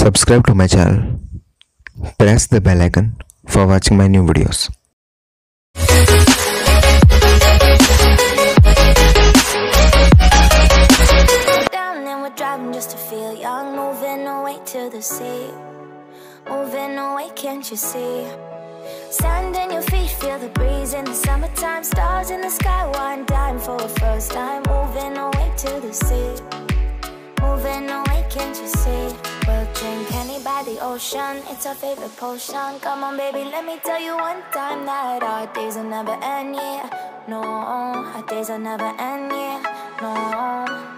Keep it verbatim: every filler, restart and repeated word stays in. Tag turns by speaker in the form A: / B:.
A: Subscribe to my channel. Press the bell icon for watching my new videos.
B: Down and we're driving just to feel young, moving away to the sea, moving away, can't you see? Sand in your feet, feel the breeze in the summertime, stars in the sky, one dime for a first time, moving away to the sea, moving away, can't you see? We'll drink honey by the ocean, it's our favorite potion. Come on baby, let me tell you one time that our days will never end, yeah. No, our days will never end, yeah. No.